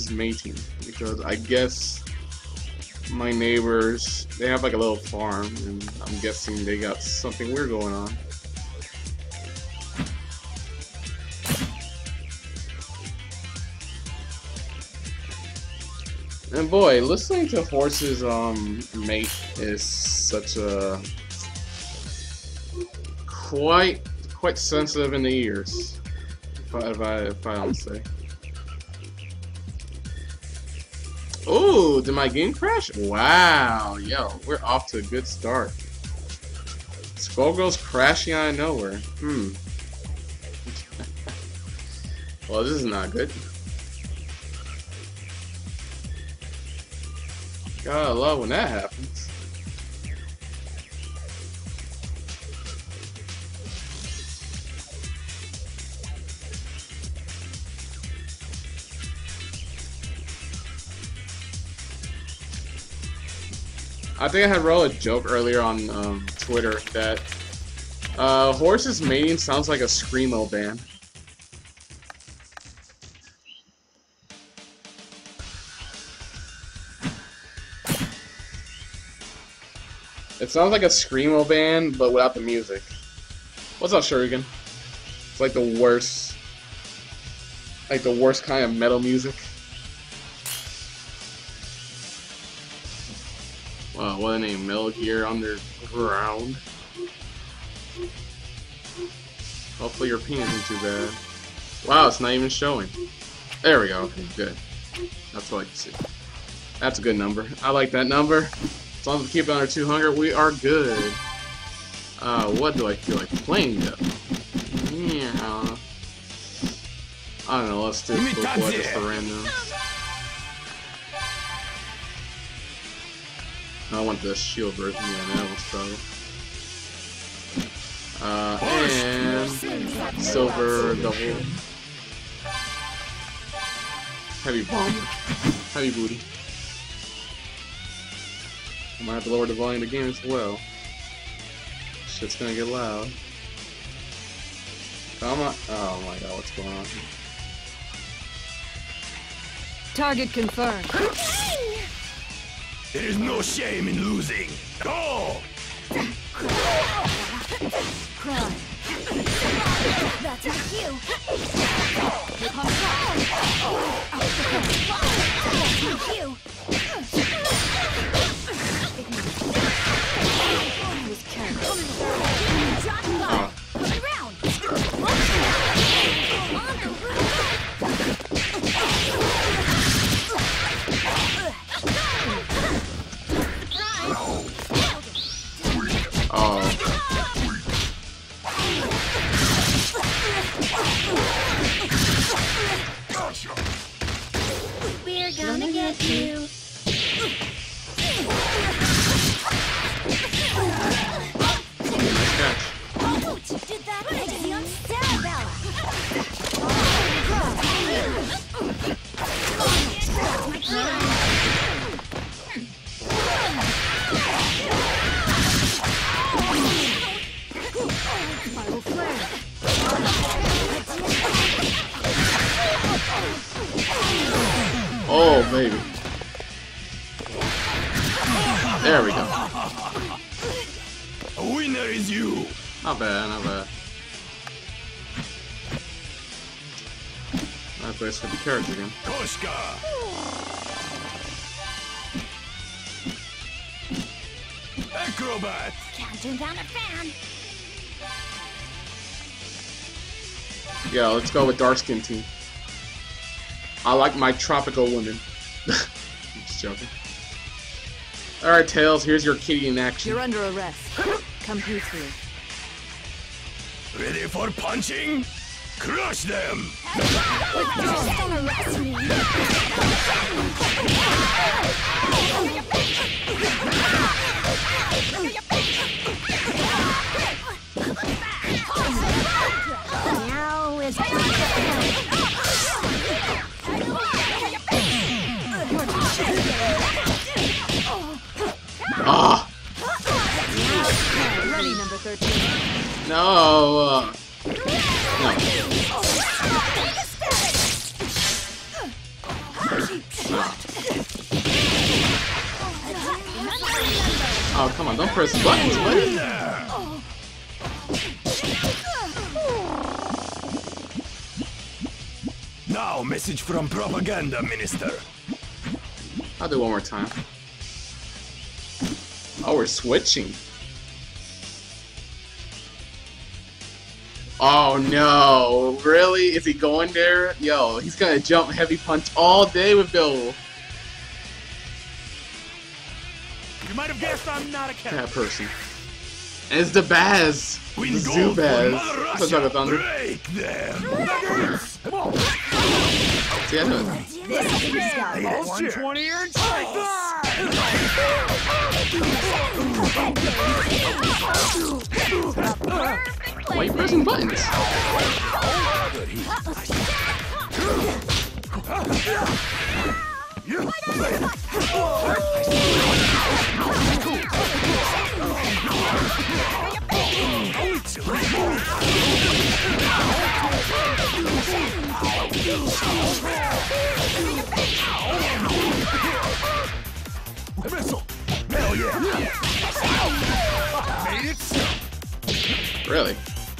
horses mating, because I guess my neighbors, they have like a little farm, and I'm guessing they got something weird going on. And boy, listening to horses mate is such a quite sensitive in the ears, if I don't say. Oh, did my game crash? Wow, yo, we're off to a good start. Skullgirl's crashing out of nowhere. Well, this is not good. Gotta love when that happens. I think I had wrote a joke earlier on Twitter that horses mating sounds like a screamo band. It sounds like a screamo band, but without the music. What's up, Shuriken? It's like the worst kind of metal music. Wow, what a name, Metal Gear Underground. Hopefully your ping isn't too bad. Wow, it's not even showing. There we go, okay, good. That's what I like to see. That's a good number. I like that number. As long as we keep it under 200, we are good. What do I feel like playing though? Yeah. I don't know, let's do it just for random. I want the shield version, yeah, that was probably. And silver double. Heavy bomb. Heavy booty. I might have to lower the volume of the game as well. Shit's gonna get loud. Come on. Oh my god, what's going on here? Target confirmed. There is no shame in losing. Go! Cry. That's a cue. We're gonna get you. Ouch! Did that makes you Sarabella. Spiral flare. Oh, baby. There we go. A winner is you. Not bad, not bad. Nice place for the carrots again. Koshka. Acrobat. Counting down a fan. Yeah, let's go with dark skin team. I like my tropical women. Just joking. Alright, Tails, here's your kitty in action. You're under arrest. Come peacefully. Ready for punching? Crush them. Just gonna arrest me. Now is Ah! Ready, number 13. No! No. Oh, come on, don't press buttons, buddy. Now, message from Propaganda Minister. I'll do it one more time. Oh, we're switching. Oh no, really? Is he going there? Yo, he's gonna jump heavy punch all day with Bill. You might have guessed I'm not a cat. That person. And it's the Baz. We The go Zoo for Baz. Mother That's Dragon Russia. Thunder. Break them. See, I know it. This guy. 120 inch. Why are you pressing buttons? Missile. Hell yeah. Made it. Really?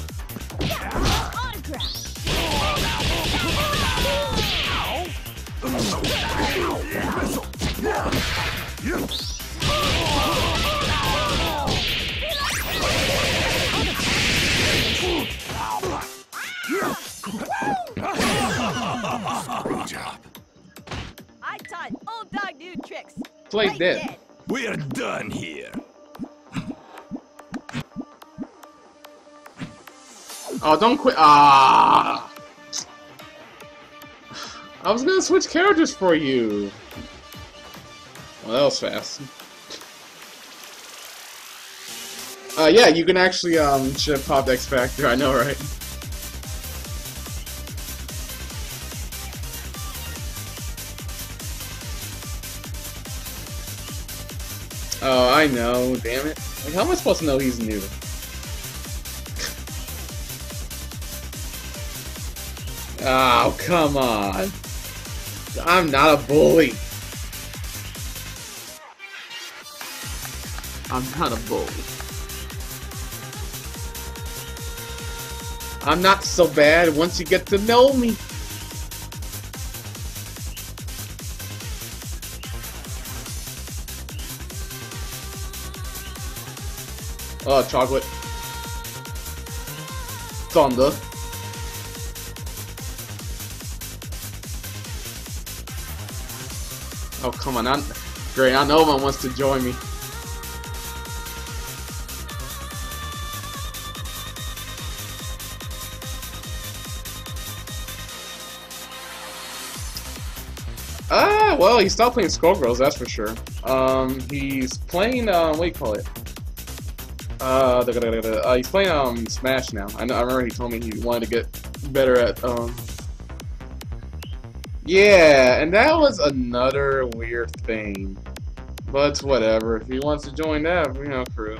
Great job. I taught old dog new tricks. Play Right dead. We're done here. Oh, don't quit. Ah! I was gonna switch characters for you. Well, that was fast. Yeah, you can actually should have popped X Factor. I know, right? Oh, I know. Damn it! Like, how am I supposed to know he's new? Oh, come on. I'm not a bully. I'm not a bully. I'm not so bad once you get to know me. Oh, chocolate. Thunder. Oh, come on. Great, I know one wants to join me. Well, he stopped playing Skullgirls, that's for sure. He's playing, what do you call it? He's playing, Smash now. I remember he told me he wanted to get better at, yeah, and that was another weird thing. But whatever, if he wants to join that, you know, crew.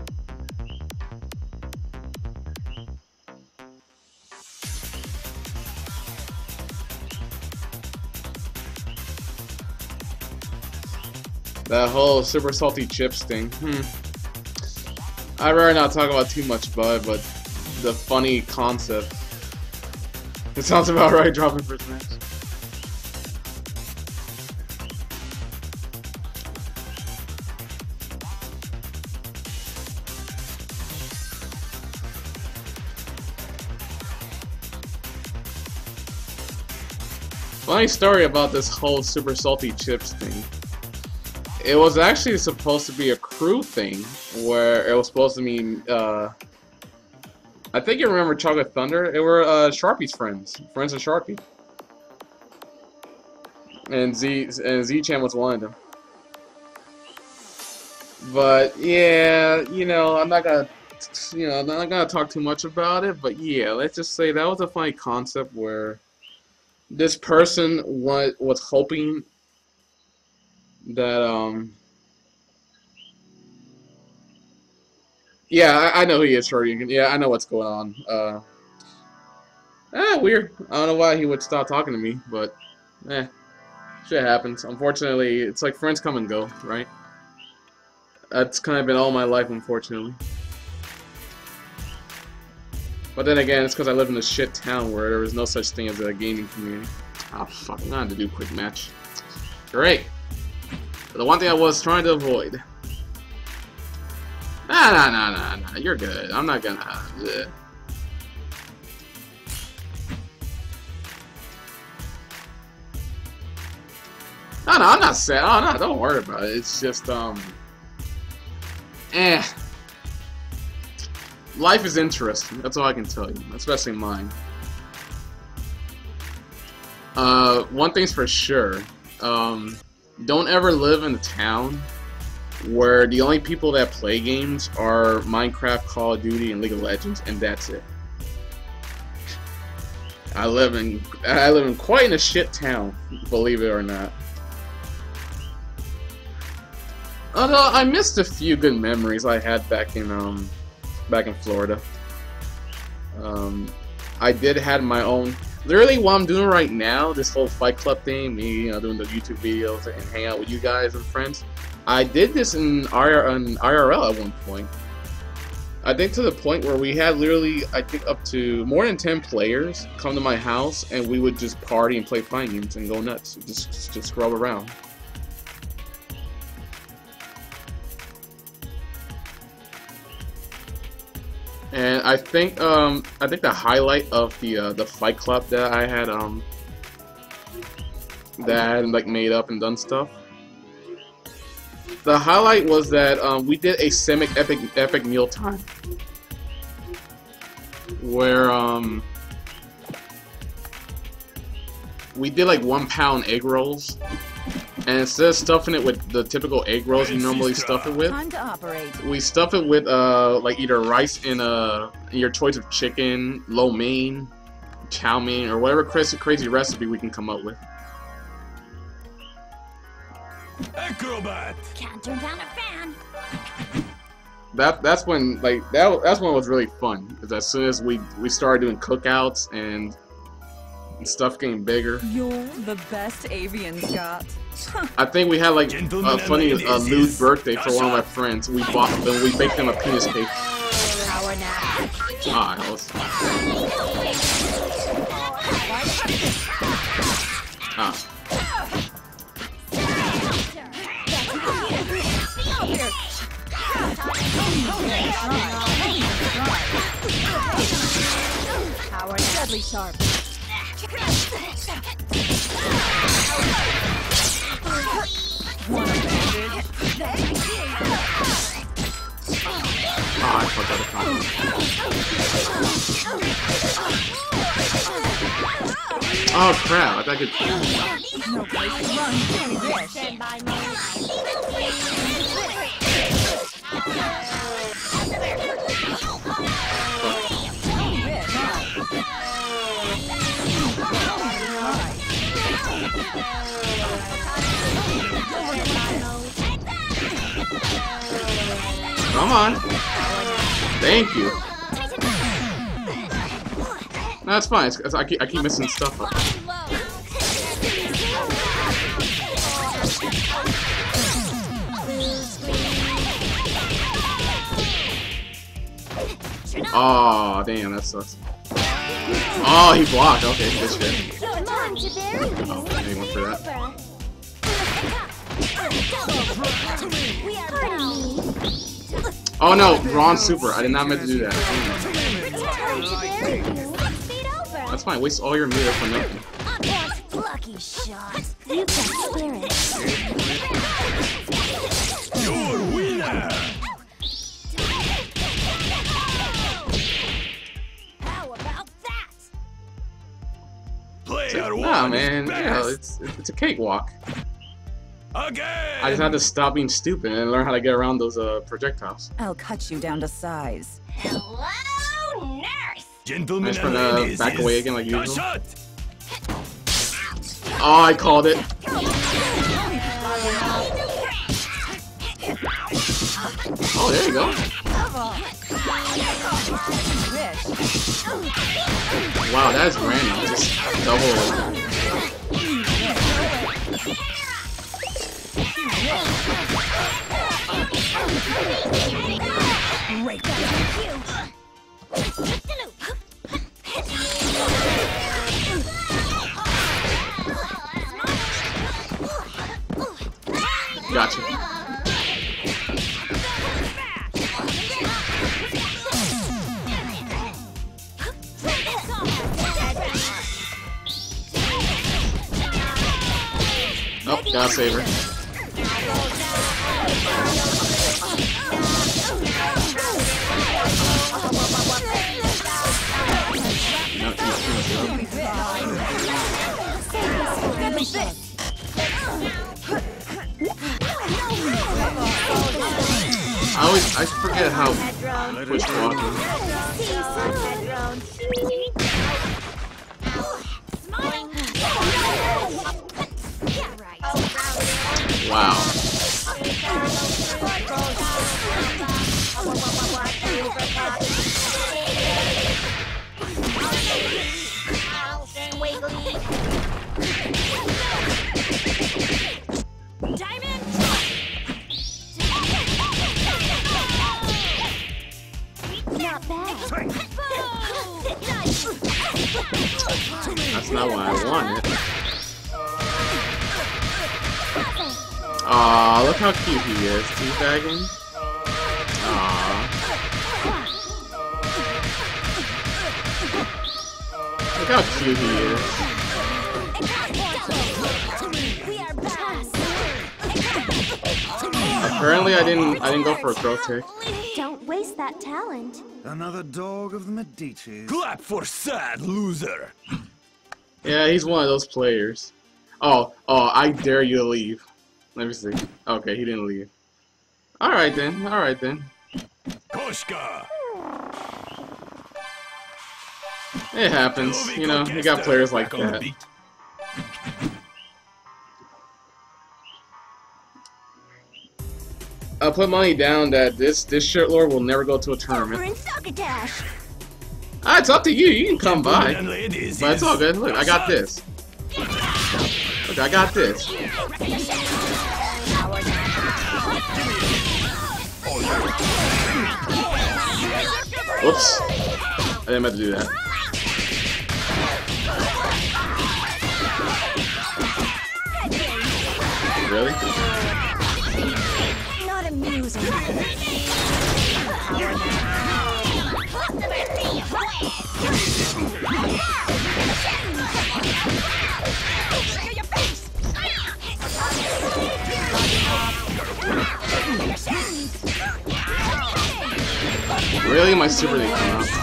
That whole Super Salty Chips thing. I'd rather not talk about too much about it, but the funny concept. It sounds about right, dropping first match. Funny story about this whole Super Salty Chips thing. It was actually supposed to be a crew thing, where it was supposed to mean, I think you remember Chocolate Thunder? It were, Sharpie's friends of Sharpie. And Z-Chan was one of them. But, yeah, you know, I'm not gonna talk too much about it, but yeah, let's just say that was a funny concept where this person was hoping that, yeah, I know who he is, sure. Yeah, I know what's going on. Weird. I don't know why he would stop talking to me, but, Shit happens. Unfortunately, it's like friends come and go, right? That's kind of been all my life, unfortunately. But then again, it's because I live in a shit town where there is no such thing as a gaming community. Oh fuck, I'm gonna have to do a quick match. Great. The one thing I was trying to avoid. Nah, you're good. I'm not gonna... Ugh. No, I'm not sad. Oh, no, don't worry about it. It's just, life is interesting. That's all I can tell you. Especially mine. One thing's for sure. Don't ever live in a town where the only people that play games are Minecraft, Call of Duty, and League of Legends, and that's it. I live in quite a shit town, believe it or not. Although I missed a few good memories I had back in Florida. I did have my own. Literally, what I'm doing right now, this whole Fight Club thing, me, doing the YouTube videos and hang out with you guys and friends. I did this in IRL at one point. I think to the point where we had literally, I think up to more than 10 players come to my house, and we would just party and play fighting games and go nuts, just scrub around. And I think the highlight of the Fight Club that I had like made up and done stuff. The highlight was that we did a Simic epic meal time where we did like 1 pound egg rolls, and instead of stuffing it with the typical egg rolls you normally stuff it with, Time to operate. we stuff it with like either rice in your choice of chicken, lo mein, chow mein, or whatever crazy recipe we can come up with. Acrobat! Can't turn down a fan. That's when that's when it was really fun. Because as soon as we started doing cookouts and stuff getting bigger. You're the best avian, Scott. I think we had like Gentlemen a funny and ladies, lewd birthday for one of my Dasha. friends. We baked them a penis cake. Power nap. Ah, that was... Ah. Power deadly sharp. Ah, I forgot the combo. Oh crap! I could. No place to run. Very rich. Stand by me. Come on. Thank you. No, it's fine. I keep missing stuff up. Oh, damn, that sucks. Oh, he blocked. Okay, good shit. Come on, Jabari. Oh, anyone for that? We are bound. Oh no, wrong super. I did not meant to do that. That's fine. Waste all your meter for nothing. Lucky shot. You got spirit. Your winner! How about that? Player Nah, one man. is Yeah, best. it's a cakewalk. Again! I just had to stop being stupid and learn how to get around those projectiles. I'll cut you down to size. Hello, nurse. Gentlemen Nice for and the ladies, back away again like the usual. shot! Oh, I called it. Oh, there you go. Wow, that's random. Just double. Great. Gotcha. Oh, gotta save her. No, he's I forget how quick walking. Wow. That's not what I wanted. Aw, look how cute he is. Teabagging. Aw. Look how cute he is. Apparently I didn't go for a throw tick. Don't waste that talent. Another dog of the Medicis. Clap for sad loser. Yeah, he's one of those players. Oh, I dare you to leave. Let me see. Okay, he didn't leave. Alright then, Koshka. It happens, you know, you got players like Back on the that. beat. I'll put money down that this shirt lord will never go to a We're tournament. in Succotash. Ah, it's up to you, you can come Gentlemen by. and ladies, But it's all good, look, I got son. this. Look, I got this. Whoops. I didn't meant to do that. Really? Not amusing. Really? My super didn't come out.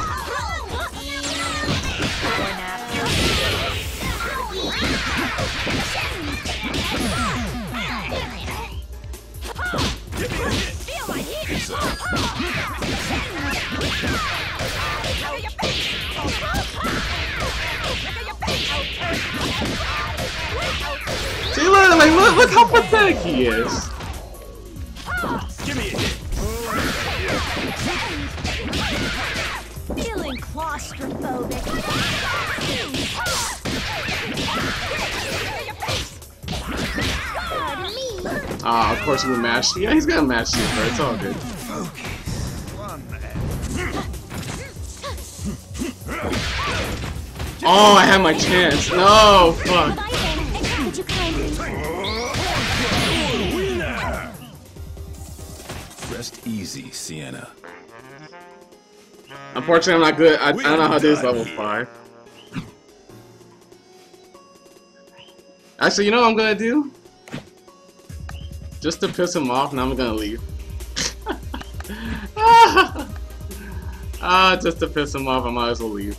See, look how pathetic he is. Give me a hit. Feeling claustrophobic. Pardon me. Ah, of course we'll mash. Yeah, he's gonna mash super. It's all good. Oh, I had my chance. No, fuck. Would you kindly? Winner. Rest easy, Sienna. Unfortunately, I'm not good. I don't know how to do this level 5. Actually, you know what I'm gonna do? Just to piss him off, now I'm gonna leave. Just to piss him off, I might as well leave.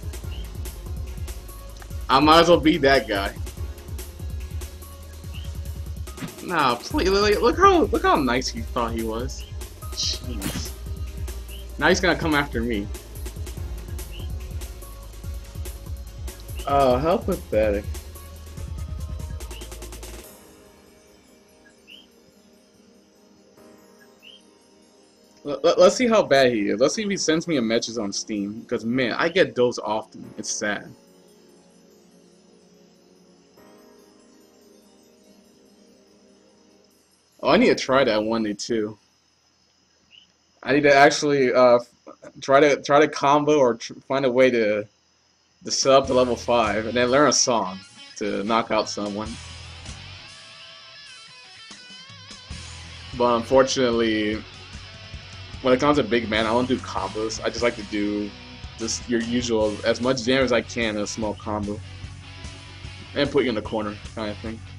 I might as well be that guy. Nah, please, look how nice he thought he was. Jeez. Now he's gonna come after me. Oh, how pathetic. Let's see how bad he is. Let's see if he sends me a message on Steam. Because, man, I get those often. It's sad. Oh, I need to try that one day too. I need to actually try to combo or find a way to set up to level 5 and then learn a song to knock out someone. But unfortunately, when it comes to big man, I don't do combos. I just like to do just your usual, as much damage as I can in a small combo. And put you in the corner, kind of thing.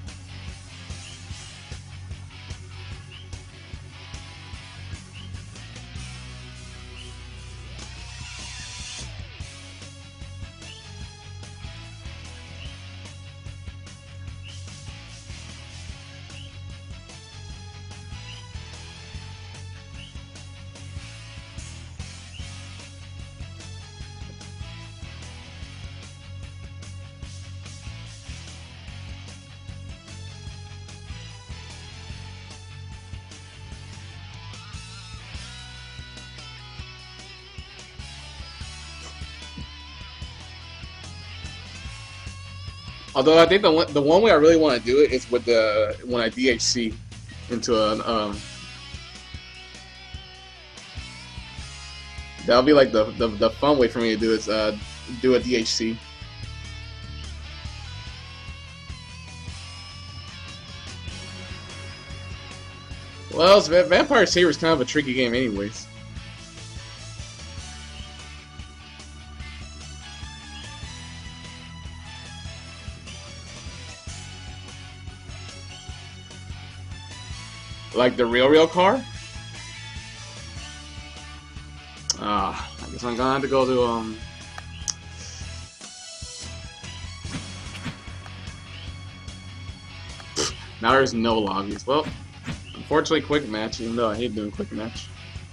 Although I think the one way I really want to do it is with when I DHC into an that'll be like the fun way for me to do is do a DHC. Well, Vampire Saber is kind of a tricky game, anyways. Like the real car? I guess I'm gonna have to go to now there's no lobbies. Well, unfortunately quick match, even though I hate doing quick match.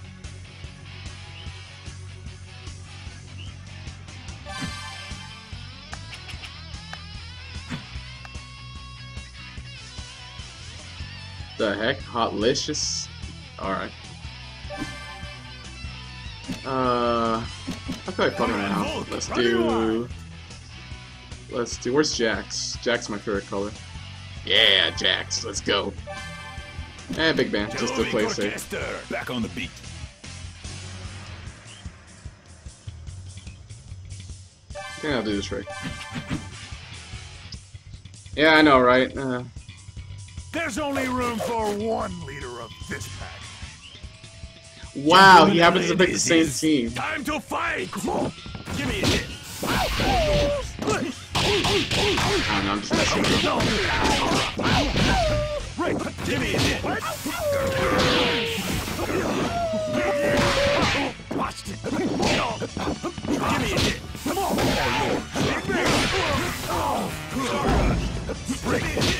The heck? Hotlicious? Alright. I feel like fucking around. Let's do, where's Jax? Jack's my favorite color. Yeah, Jax, let's go. And big band, just to play safe. Back on the beat. I think I'll do this right. Yeah, I know, right? There's only room for one leader of this pack. Wow, he happens to pick the same team. Time to fight! Come on, give me a hit. I don't know, I'm just messing around. Right, give me a hit. Watch it. Give me a hit. Come on. Give me a hit.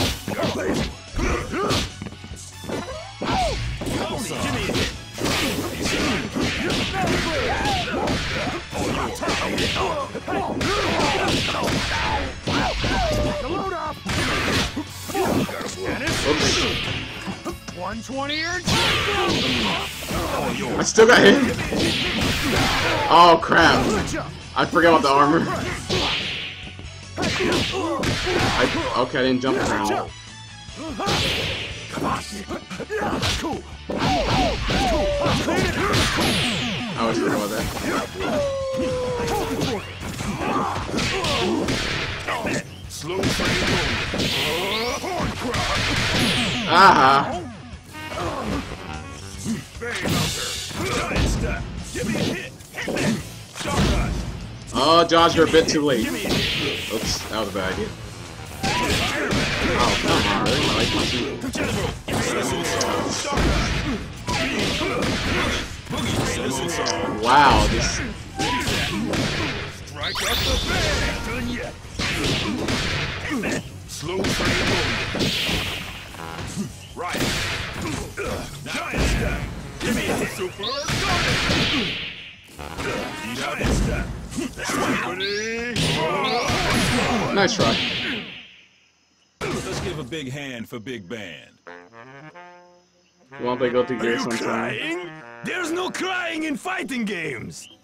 Load up. 120 or I still got hit. Oh crap! I forgot about the armor. Okay, I didn't jump around. I always forget about that. Aha! Oh, Josh, you're a bit too late. Oops, that was a bad idea. Oh, come on, really? I like my suit. Wow, this... Slow right. Giant step. Give me a super giant step. Nice try. Let's give a big hand for Big Band. You want to play Guilty Gear Are you sometime? crying? There's no crying in fighting games.